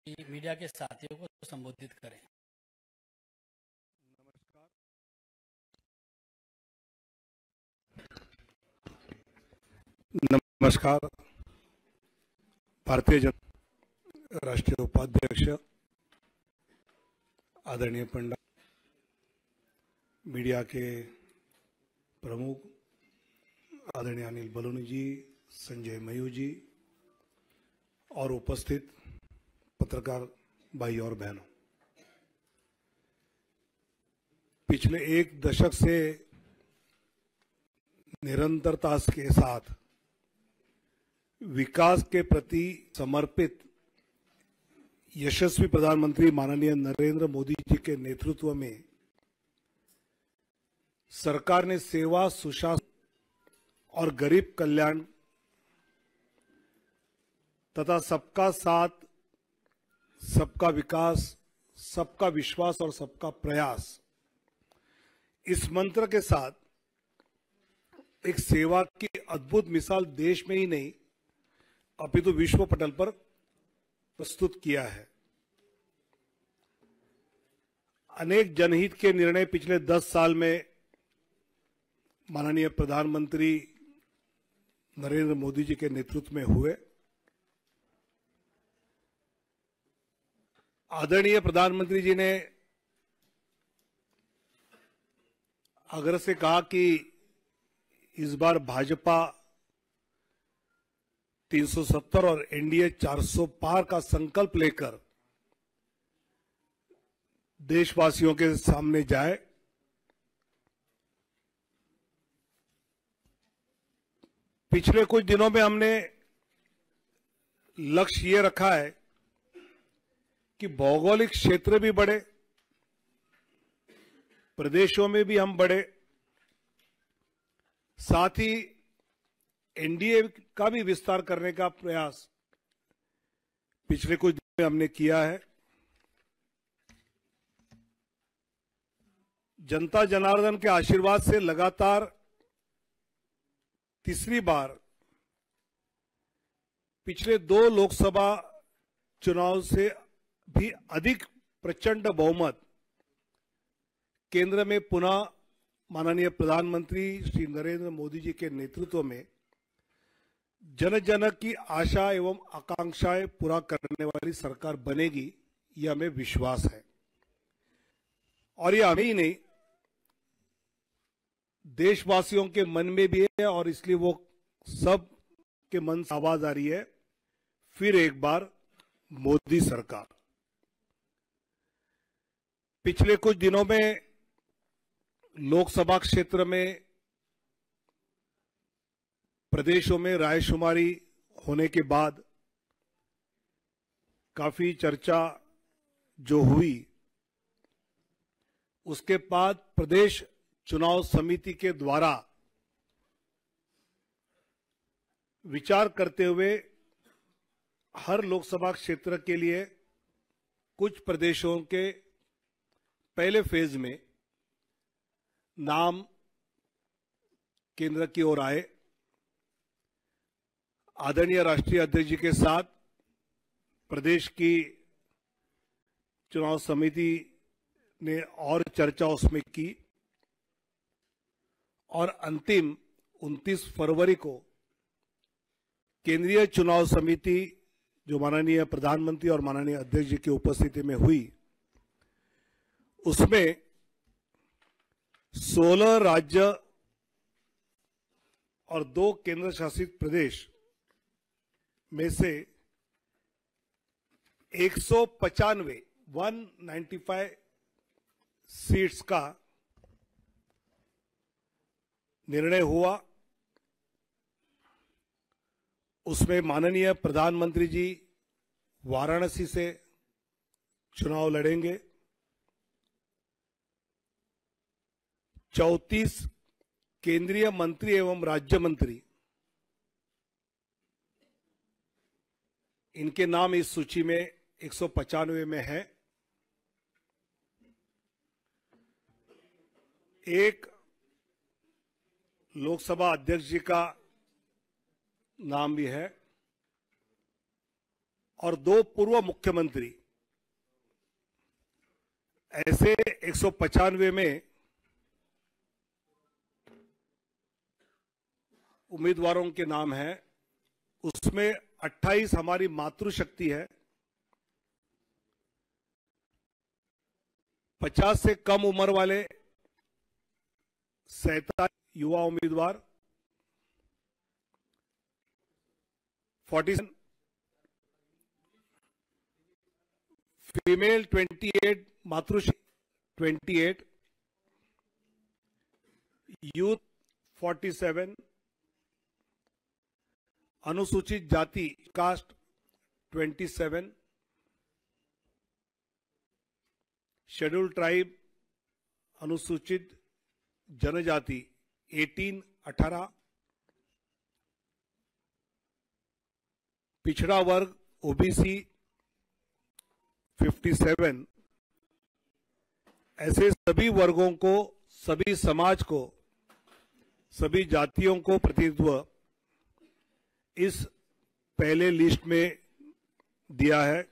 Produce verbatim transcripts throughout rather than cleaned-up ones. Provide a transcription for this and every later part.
Media के साथियों को संबोधित करें। नमस्कार। भारतीय जनता राष्ट्रीय उपाध्यक्ष आदरणीय पंडा, मीडिया के प्रमुख आदरणीय अनिल बलूनी जी, संजय मयूर जी और उपस्थित पत्रकार भाई और बहनों, पिछले एक दशक से निरंतरता के साथ विकास के प्रति समर्पित यशस्वी प्रधानमंत्री माननीय नरेंद्र मोदी जी के नेतृत्व में सरकार ने सेवा, सुशासन और गरीब कल्याण तथा सबका साथ, सबका विकास, सबका विश्वास और सबका प्रयास, इस मंत्र के साथ एक सेवा की अद्भुत मिसाल देश में ही नहीं अपितु विश्व पटल पर प्रस्तुत किया है। अनेक जनहित के निर्णय पिछले दस साल में माननीय प्रधानमंत्री नरेंद्र मोदी जी के नेतृत्व में हुए। आदरणीय प्रधानमंत्री जी ने आग्रह से कहा कि इस बार भाजपा तीन सौ सत्तर और एनडीए चार सौ पार का संकल्प लेकर देशवासियों के सामने जाए। पिछले कुछ दिनों में हमने लक्ष्य ये रखा है कि भौगोलिक क्षेत्र भी बढ़े, प्रदेशों में भी हम बढ़े, साथ ही एनडीए का भी विस्तार करने का प्रयास पिछले कुछ दिनों में हमने किया है। जनता जनार्दन के आशीर्वाद से लगातार तीसरी बार पिछले दो लोकसभा चुनाव से भी अधिक प्रचंड बहुमत केंद्र में पुनः माननीय प्रधानमंत्री श्री नरेंद्र मोदी जी के नेतृत्व में जन जन की आशा एवं आकांक्षाएं पूरा करने वाली सरकार बनेगी, यह हमें विश्वास है। और यह हमें ही नहीं, देशवासियों के मन में भी है और इसलिए वो सब के मन से आवाज आ रही है, फिर एक बार मोदी सरकार। पिछले कुछ दिनों में लोकसभा क्षेत्र में प्रदेशों में रायशुमारी होने के बाद काफी चर्चा जो हुई, उसके बाद प्रदेश चुनाव समिति के द्वारा विचार करते हुए हर लोकसभा क्षेत्र के लिए कुछ प्रदेशों के पहले फेज में नाम केंद्र की ओर आए। आदरणीय राष्ट्रीय अध्यक्ष जी के साथ प्रदेश की चुनाव समिति ने और चर्चा उसमें की और अंतिम उनतीस फरवरी को केंद्रीय चुनाव समिति जो माननीय प्रधानमंत्री और माननीय अध्यक्ष जी की उपस्थिति में हुई, उसमें सोलह राज्य और दो केंद्र शासित प्रदेश में से एक सौ पचानवे एक सौ पचानवे सीट्स का निर्णय हुआ। उसमें माननीय प्रधानमंत्री जी वाराणसी से चुनाव लड़ेंगे। चौंतीस केंद्रीय मंत्री एवं राज्य मंत्री, इनके नाम इस सूची में एक सौ पचानवे में है। एक लोकसभा अध्यक्ष जी का नाम भी है और दो पूर्व मुख्यमंत्री, ऐसे एक सौ पचानवे में उम्मीदवारों के नाम हैं। उसमें अट्ठाईस हमारी मातृशक्ति है, पचास से कम उम्र वाले सैंतालीस युवा उम्मीदवार, फोर्टी फीमेल अट्ठाईस, मातृशक्ति अट्ठाईस, यूथ सैंतालीस, अनुसूचित जाति कास्ट सत्ताईस, शेड्यूल ट्राइब अनुसूचित जनजाति अठारह, पिछड़ा वर्ग ओबीसी सत्तावन, ऐसे सभी वर्गों को, सभी समाज को, सभी जातियों को प्रतिनिधित्व इस पहले लिस्ट में दिया है।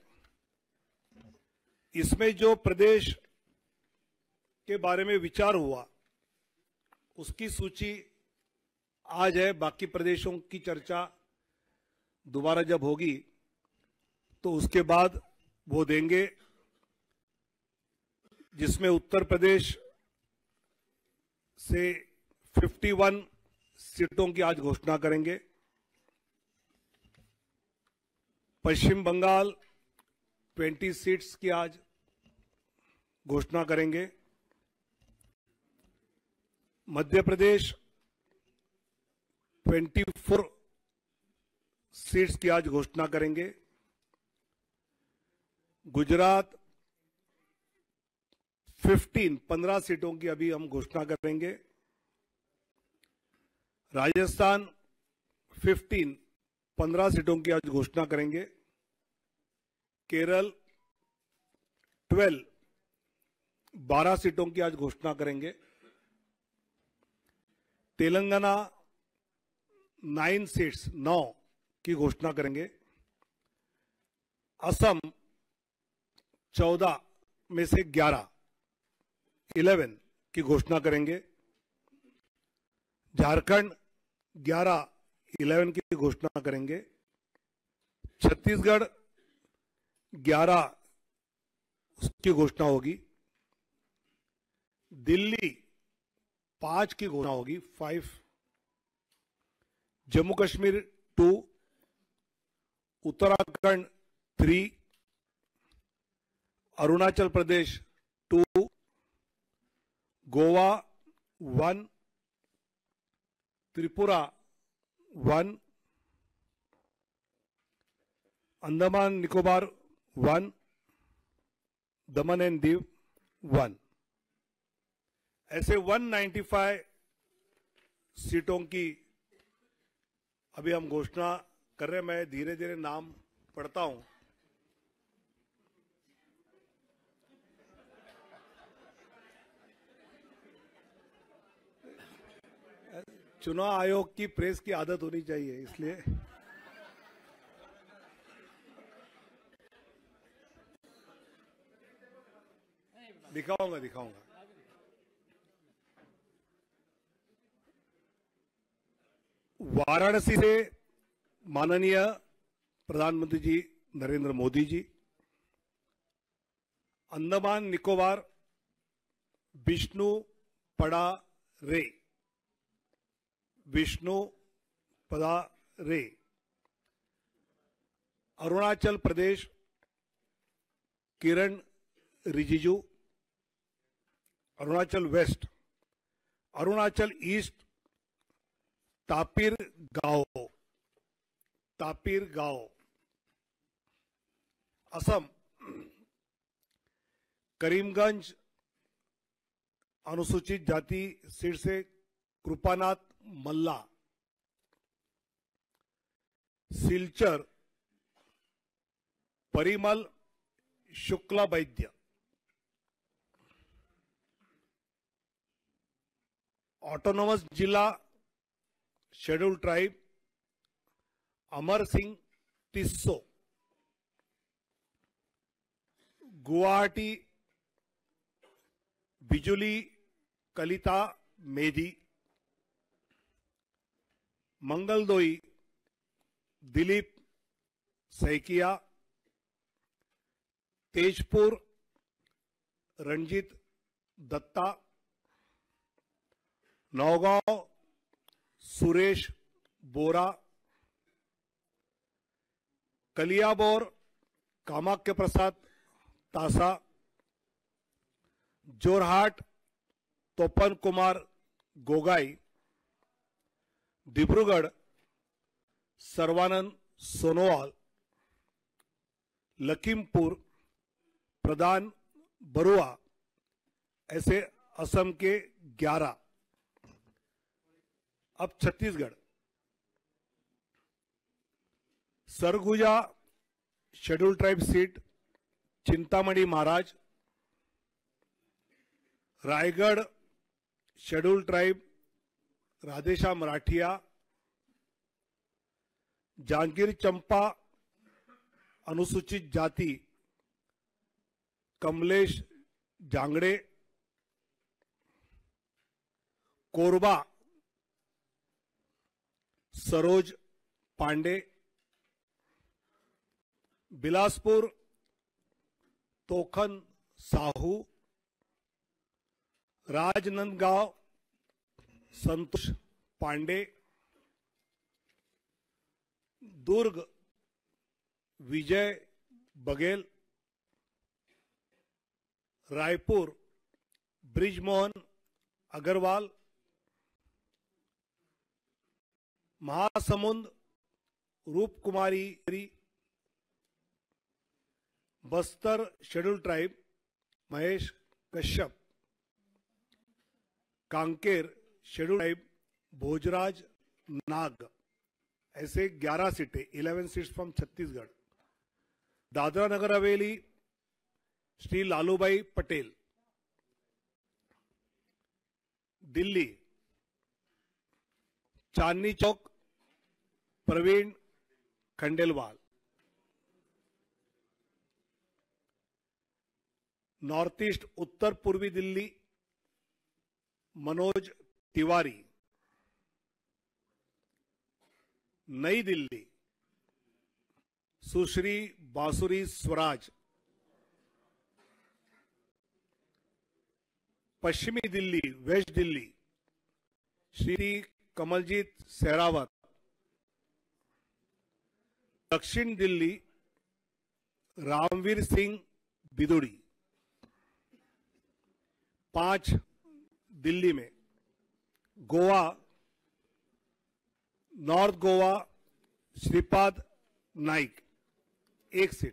इसमें जो प्रदेश के बारे में विचार हुआ उसकी सूची आज है। बाकी प्रदेशों की चर्चा दोबारा जब होगी तो उसके बाद वो देंगे, जिसमें उत्तर प्रदेश से इक्यावन सीटों की आज घोषणा करेंगे, पश्चिम बंगाल बीस सीट्स की आज घोषणा करेंगे, मध्य प्रदेश चौबीस सीट्स की आज घोषणा करेंगे, गुजरात पंद्रह पंद्रह सीटों की अभी हम घोषणा करेंगे, राजस्थान पंद्रह पंद्रह सीटों की आज घोषणा करेंगे, केरल बारह बारह सीटों की आज घोषणा करेंगे, तेलंगाना नाइन सीट्स नौ की घोषणा करेंगे, असम चौदह में से ग्यारह इलेवन की घोषणा करेंगे, झारखंड ग्यारह इलेवन की घोषणा करेंगे, छत्तीसगढ़ ग्यारह की घोषणा होगी, दिल्ली पांच की घोषणा होगी five, Jammu Kashmir two, Uttarakhand three, Arunachal Pradesh two, Goa one, Tripura one, Andaman Nicobar one, Daman and Diu one. ऐसे एक सौ पचानवे सीटों की अभी हम घोषणा कर रहे हैं। मैं धीरे धीरे नाम पढ़ता हूं। चुनाव आयोग की प्रेस की आदत होनी चाहिए, इसलिए दिखाऊंगा दिखाऊंगा वाराणसी से माननीय प्रधानमंत्री जी नरेंद्र मोदी जी, अंडमान निकोबार विष्णु पड़ा रे, विष्णु पदा रे, अरुणाचल प्रदेश किरण रिजिजू, अरुणाचल वेस्ट, अरुणाचल ईस्ट तापिर गांव, तापिर गांव, असम करीमगंज अनुसूचित जाति सीट से कृपानाथ मल्ला, सिलचर परिमल शुक्ला वैद्य, ऑटोनोमस जिला शेड्यूल ट्राइब अमर सिंह टिस्सो, गुवाहाटी बिजुली कलिता मेधी, मंगलदोई दिलीप सैकिया, तेजपुर रंजीत दत्ता, नौगांव सुरेश बोरा, कलियाबोर कामाख्य प्रसाद तासा, जोरहाट तोपन कुमार गोगाई, डिब्रूगढ़ सर्वानंद सोनोवाल, लखीमपुर प्रधान बरुआ, ऐसे असम के ग्यारह। अब Chhattisgarh, Surguja schedule tribe seat Chintamani Maharaj, Raigarh schedule tribe Radheshyam Rathiya, Janjgir Champa अनुसूचित जाति कमलेश जांगड़े, कोरबा सरोज पांडे, बिलासपुर तोखन साहू, राजनांदगांव संतोष पांडे, दुर्ग Vijay Baghel, Raipur Brijmohan Agrawal, Mahasamund Roop Kumari, Bastar schedule tribe Mahesh Kashyap, Kanker schedule tribe Bhojraj Nag, ऐसे ग्यारह सीटें, eleven seats from Chhattisgarh. Dadra Nagar Haveli Shri Lalubhai Patel, Delhi Chandni Chowk Praveen Khandelwal, north east उत्तर पूर्वी दिल्ली मनोज तिवारी, नई दिल्ली सुश्री बांसुरी स्वराज, पश्चिमी दिल्ली वेस्ट दिल्ली श्री कमलजीत सहरावत, दक्षिण दिल्ली रामवीर सिंह बिदुड़ी, पांच दिल्ली में गोवा नॉर्थ गोवा श्रीपाद नाइक एक seat,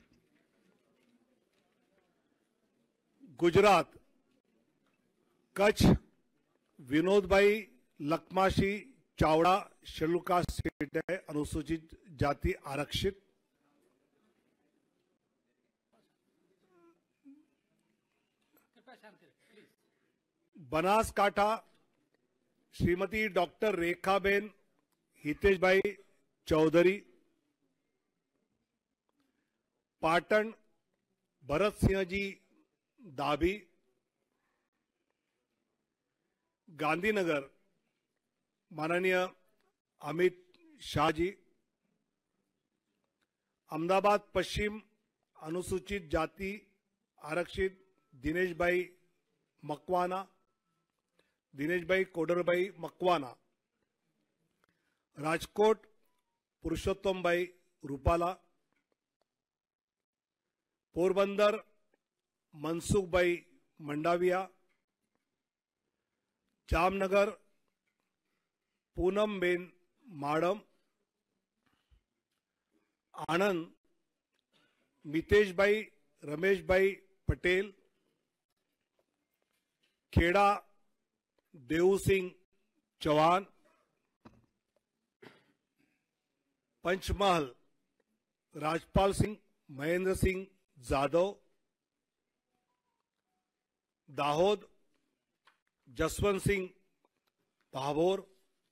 Gujarat Kutch Vinod Bhai Lakhmashi Chavda schedule caste seat है, अनुसूचित जाति आरक्षित, बनासकांठा श्रीमती डॉक्टर रेखाबेन हितेश भाई चौधरी, पाटन भरत सिंह जी दाभी, गांधीनगर माननीय अमित शाह जी, अहमदाबाद पश्चिम अनुसूचित जाति आरक्षित दिनेश भाई मकवाना, दिनेश भाई कोडर भाई मकवाना, राजकोट पुरुषोत्तम भाई रूपाला, पोरबंदर मनसुख भाई मंडाविया, जामनगर पूनम बेन माडम, आनंद मितेश भाई रमेश भाई पटेल, खेड़ा देव सिंह चौहान, पंचमहल राजपाल सिंह महेंद्र सिंह जाधव, दाहोद जसवंत सिंह भाभोर,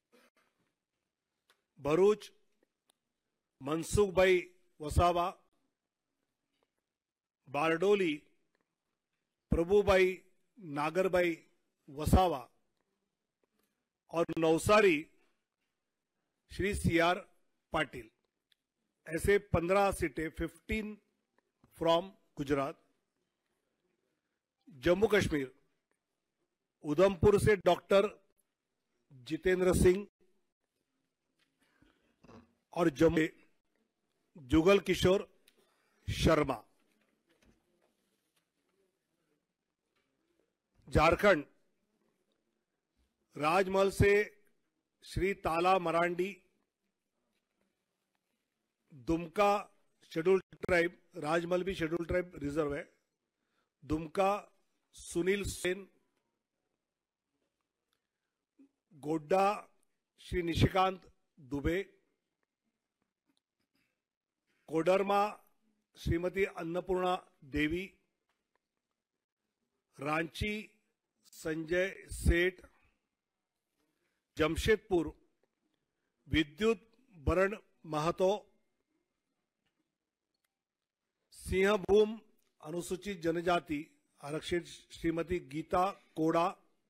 भरूच मनसुख भाई वसावा, बारडोली प्रभुबाई नागरबाई वसावा और नवसारी श्री सी आर पाटिल। ऐसे पंद्रह सीटें, फिफ्टीन फ्रॉम गुजरात। जम्मू कश्मीर उधमपुर से डॉक्टर जितेंद्र सिंह और जम्मू जुगल किशोर शर्मा। झारखंड राजमहल से श्री ताला मरांडी, दुमका शेड्यूल ट्राइब, राजमहल भी शेड्यूल ट्राइब रिजर्व है, दुमका सुनील सेन, गोड्डा श्री निशिकांत दुबे, कोडरमा श्रीमती अन्नपूर्णा देवी, रांची संजय सेठ, जमशेदपुर विद्युत बरण महतो, सिंहभूम अनुसूचित जनजाति आरक्षित श्रीमती गीता कोड़ा,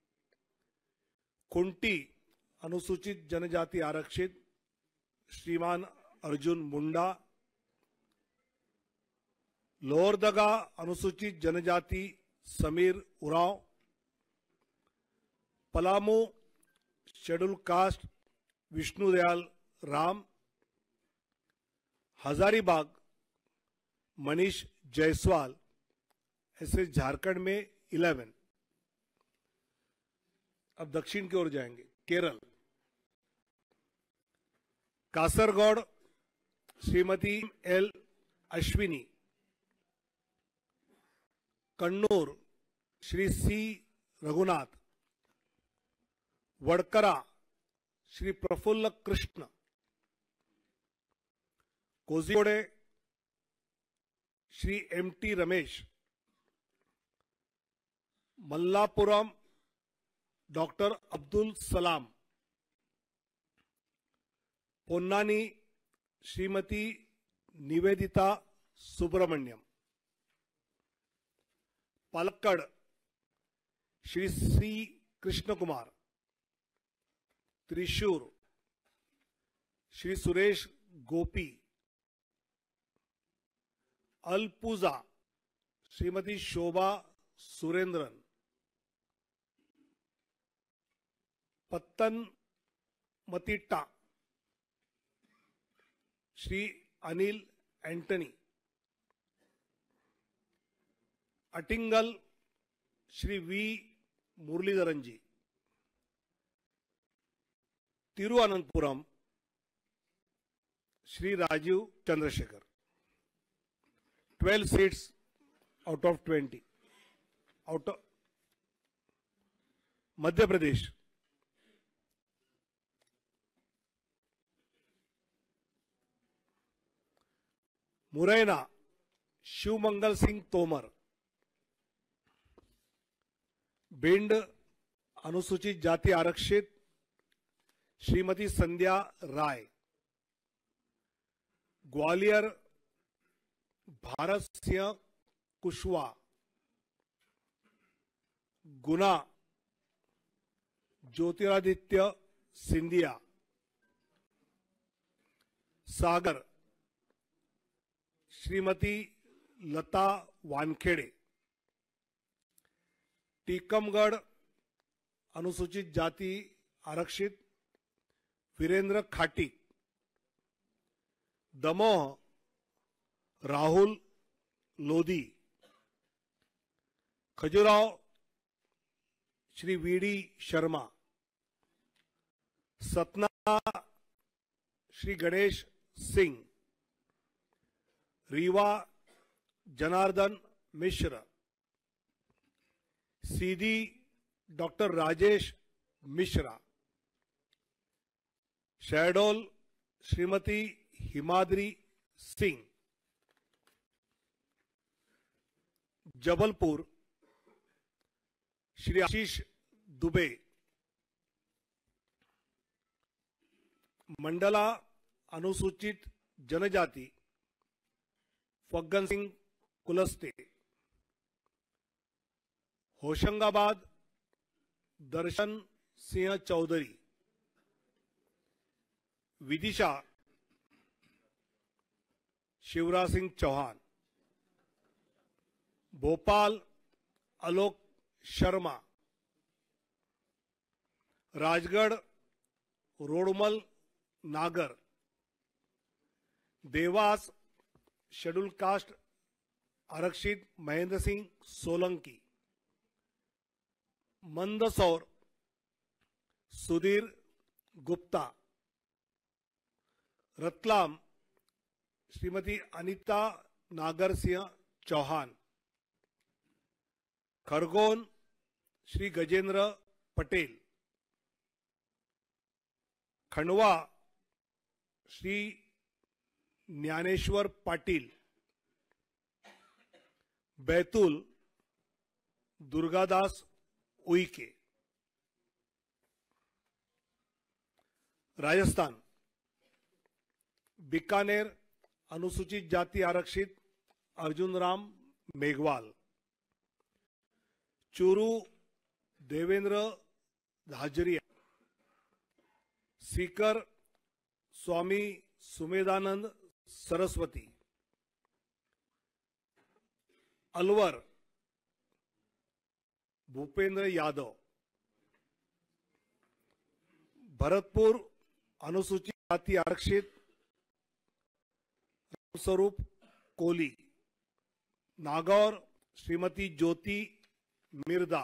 कुंटी अनुसूचित जनजाति आरक्षित श्रीमान अर्जुन मुंडा, लोहरदगा अनुसूचित जनजाति समीर उरांव, पलामू शेड्यूल कास्ट विष्णुदयाल राम, हजारीबाग मनीष जायसवाल। ऐसे झारखंड में इलेवन। अब दक्षिण की ओर जाएंगे। Kerala Kasaragod Shrimati L Ashwini, Kannur Shri C Raghunath, Vadakara Shri Praful Krishna, Kozhikode Shri M T Ramesh, Malappuram doctor Abdul Salam, Ponnani Shrimati Niveditha Subramaniam, Palakkad Shri C Krishna Kumar, Thrissur Shri Suresh Gopi, Alappuzha Shrimati Shobha Surendran, Pathanamthitta Shri Anil Antony, Attingal Shri V Muraleedharan ji, Thiruvananthapuram Shri Rajeev Chandrasekhar. Twelve seats out of twenty. Out of Madhya Pradesh Morena Shivmangal Singh Tomar, Bhind अनुसूचित जाति आरक्षित श्रीमती संध्या राय, ग्वालियर भारत सिंह कुशवाहा, गुना ज्योतिरादित्य सिंधिया, सागर श्रीमती लता वानखेड़े, टीकमगढ़ अनुसूचित जाति आरक्षित वीरेंद्र खाटी, दमोह राहुल लोधी, खजुराहो श्री वीडी शर्मा, सतना श्री गणेश सिंह, रीवा जनार्दन मिश्र, सीधी डॉक्टर राजेश मिश्रा, शहडोल श्रीमती हिमाद्री सिंह, जबलपुर श्री आशीष दुबे, मंडला अनुसूचित जनजाति फग्गन सिंह कुलस्ते, होशंगाबाद दर्शन सिंह चौधरी, विदिशा शिवराज सिंह चौहान, भोपाल आलोक शर्मा, राजगढ़ रोडमल नागर, देवास शेड्यूल कास्ट आरक्षित महेंद्र सिंह सोलंकी, मंदसौर सुधीर गुप्ता, रतलाम श्रीमती अनीता नागर सिंह चौहान, खरगोन श्री गजेंद्र पटेल, खंडवा श्री ज्ञानेश्वर पाटिल, बैतूल दुर्गादास उइके, राजस्थान बीकानेर अनुसूचित जाति आरक्षित अर्जुन राम मेघवाल, चूरू देवेंद्र धाजरिया, सीकर स्वामी सुमेधानंद सरस्वती, अलवर भूपेंद्र यादव, भरतपुर अनुसूचित जाति आरक्षित Swaroop Koli, Nagaur Shrimati Jyoti Mirdha,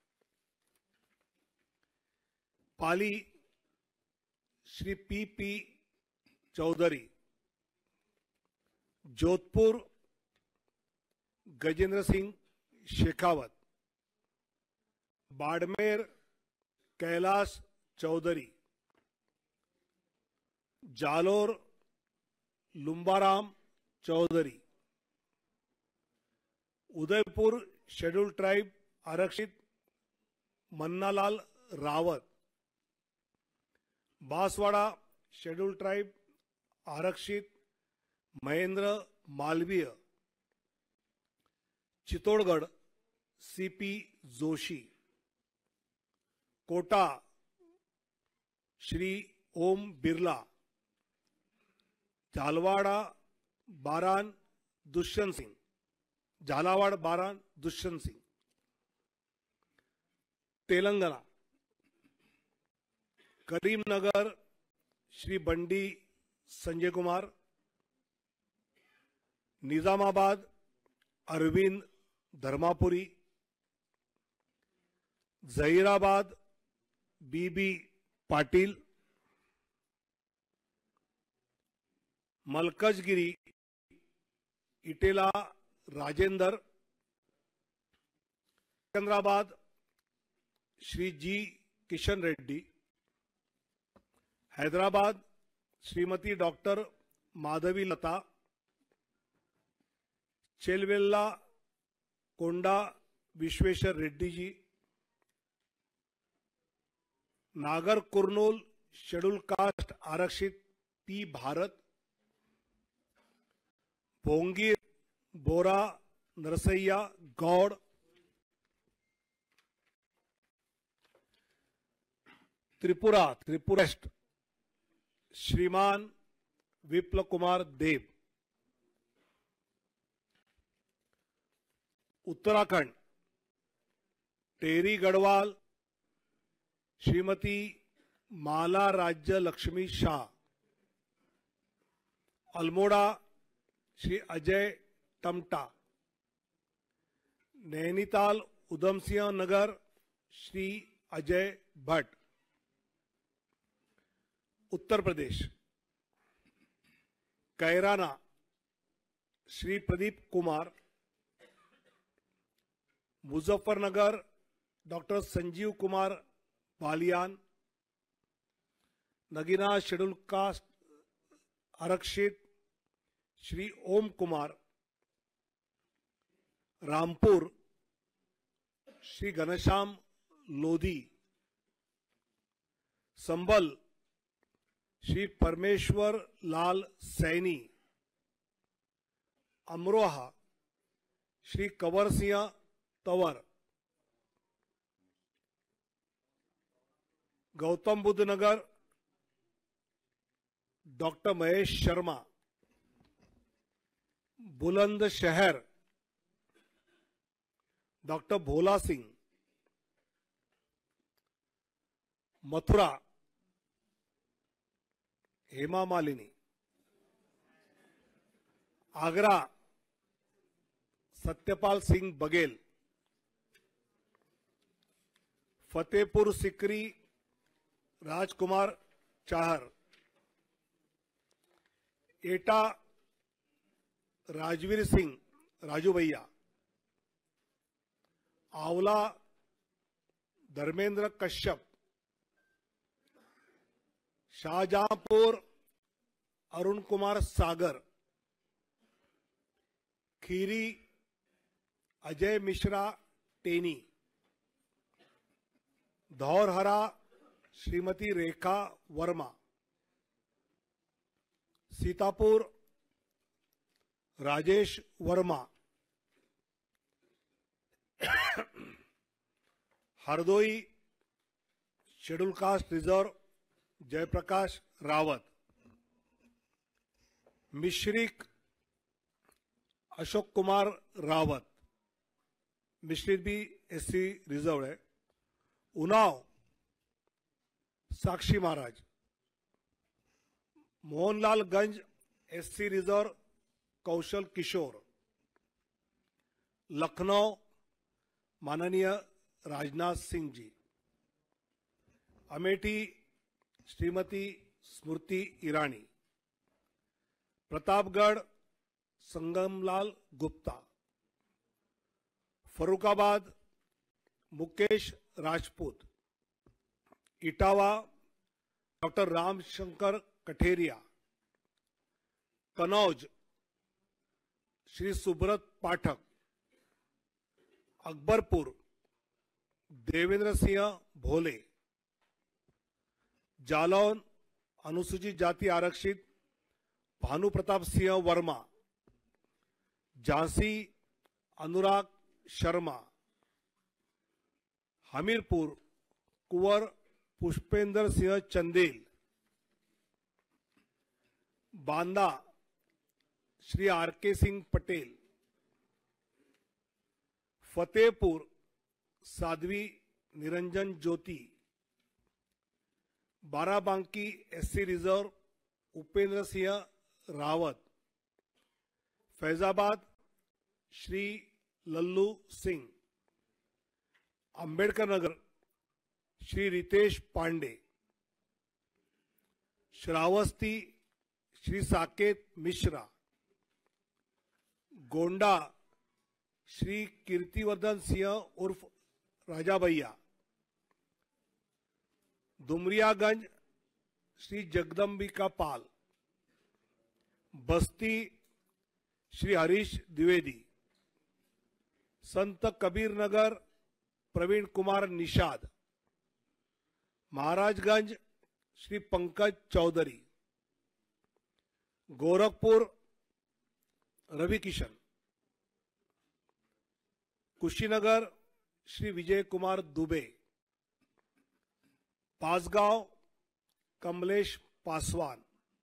Pali Shri P P Chaudhary, Jodhpur Gajendra Singh Shekhawat, Barmer Kailash Chaudhary, Jalore Lumbaram Chaudhary, Udaipur schedule tribe आरक्षित मन्नालाल रावत, बांसवाड़ा शेड्यूल ट्राइब आरक्षित Mahendra Malviya, Chittorgarh CP Joshi, Kota Shri Om Birla, Jhalawar Baran Dushyant Singh, Jhalawar Baran Dushyant Singh, Telangana Karimnagar Shri Bandi Sanjay Kumar, Nizamabad Arvind Dharmapuri, Zaheerabad BB Patil, Malkajgiri Etela Rajender, Secunderabad Shri G Kishan Reddy, Hyderabad Shrimati doctor Madhavi Latha, Chevella Konda Vishweshwar Reddy ji, Nagarkurnool schedule caste आरक्षित पी भारत, भोंगीर बोरा नरसैया गौड़, त्रिपुरा त्रिपुरेस्ट श्रीमान विप्लव कुमार देव, उत्तराखंड टेरी Garhwal Shrimati Mala Rajya Lakshmi Shah, Almora Shri Ajay Tamta, Nainital Udham Singh Nagar Shri Ajay Bhatt, Uttar Pradesh Kairana Shri Pradeep Kumar, Muzaffarnagar doctor Sanjeev Kumar Balyan, Nagina schedule caste आरक्षित श्री ओम Kumar, Rampur Shri Ghanshyam Lodhi, Sambhal Shri Parmeshwar Lal Saini, Amroha Shri Kanwar Singh Tanwar, Gautam Buddha Nagar doctor Mahesh Sharma, Bulandshahr doctor Bhola Singh, Mathura Hema Malini, Agra Satyapal Singh Baghel, Fatehpur Sikri Rajkumar Chahar, Etah Rajveer Singh Raju Bhaiya, Aonla Dharmendra Kashyap, Shahjahanpur Arun Kumar Sagar, Kheri Ajay Mishra Teni, Dhaurahra Shrimati Rekha Verma, Sitapur Rajesh Verma, Hardoi schedule caste reserve Jaiprakash Rawat, Misrikh Ashok Kumar Rawat, Misrikh भी एससी रिजर्व है, उन्नाव साक्षी महाराज, मोहनलालगंज एससी रिजर्व कौशल किशोर, लखनऊ माननीय राजनाथ सिंह जी, अमेठी श्रीमती स्मृति ईरानी, प्रतापगढ़ संगमलाल गुप्ता, फरुखाबाद मुकेश राजपूत, इटावा डॉक्टर रामशंकर कठेरिया, कनौज श्री सुब्रत पाठक, अकबरपुर देवेंद्र सिंह भोले, जालौन अनुसूचित जाति आरक्षित Bhanu Pratap Singh Verma, Jhansi Anurag Sharma, Hamirpur Kunwar Pushpendra Singh Chandel, Banda Shri R K Singh Patel, Fatehpur Sadhvi Niranjan Jyoti, Barabanki SC reserve Upendra Singh Rawat, Faizabad Shri Lallu Singh, Ambedkar Nagar Shri Ritesh Pandey, Shravasti Shri Saket Mishra, Gonda Shri Kirtivardhan Singh उर्फ राजा भैया, दुमरियागंज श्री जगदम्बिका पाल, बस्ती Shri Harish Dwivedi, Sant Kabir Nagar Praveen Kumar Nishad, Maharajganj Shri Pankaj Chaudhary, Gorakhpur Ravi Kishan, Kushinagar Shri Vijay Kumar Dubey, Bansgaon Kamlesh Paswan,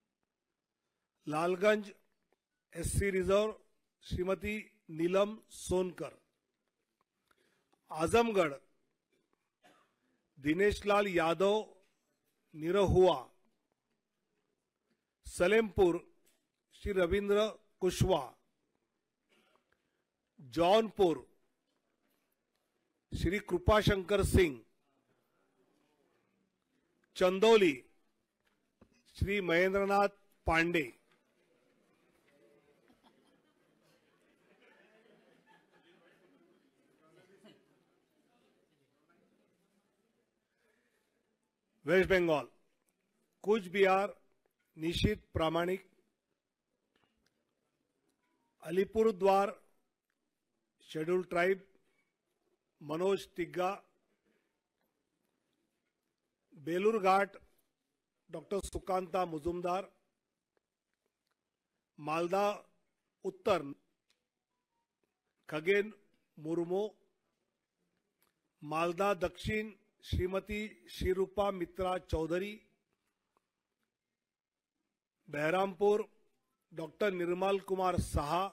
Lalganj SC reserve Shrimati Neelam Sonkar, Azamgarh Dinesh Lal Yadav Nirahua, Salempur Shri Ravindra Kushwaha, Jaunpur Shri Kripashankar Singh, Chandauli Shri Mahendranath Pandey, West Bengal Cooch Behar Nisith Pramanik, Alipurduar schedule tribe Manoj Tigga, Balurghat doctor Sukanta Majumdar, Malda Uttar Khagen Murmu, Malda Dakshin Shrimati Shrirupa मित्रा Chaudhary, Baharampur doctor Nirmal Kumar Saha,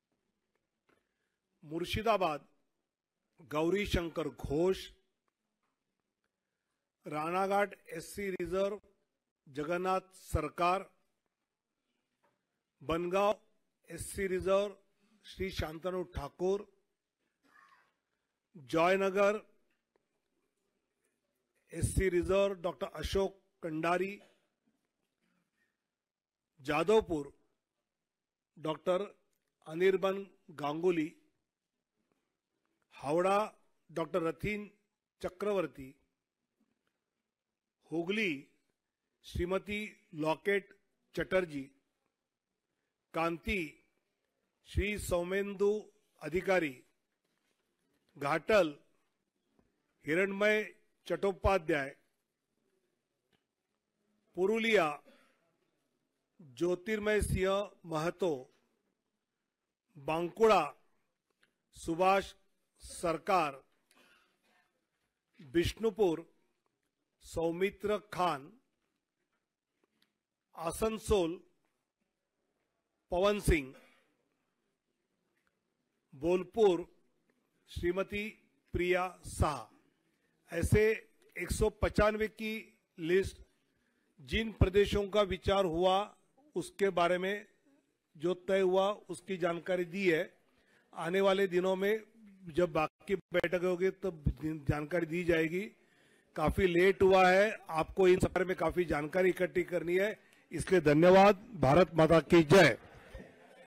Murshidabad Gauri Shankar Ghosh, Ranaghat SC reserve Jagannath Sarkar, Bangaon SC reserve Shri Shantanu Thakur, Jaynagar SC reserve doctor Ashok Kandari, Jadavpur doctor Anirban Ganguly, Howrah doctor Rathin Chakraborty, Hooghly Shrimati Locket Chatterjee, Kanthi Shri Soumendu Adhikari, Ghatal हिरणमय चट्टोपाध्याय, पुरुलिया ज्योतिर्मय सिंह महतो, बांकुड़ा सुभाष सरकार, बिष्णुपुर सौमित्र खान, आसनसोल पवन सिंह, बोलपुर श्रीमती प्रिया शाह। ऐसे एक सौ पचानवे की लिस्ट जिन प्रदेशों का विचार हुआ उसके बारे में जो तय हुआ उसकी जानकारी दी है। आने वाले दिनों में जब बाकी बैठक होगी तब जानकारी दी जाएगी। काफी लेट हुआ है, आपको इन सब में काफी जानकारी इकट्ठी करनी है, इसलिए धन्यवाद। भारत माता की जय।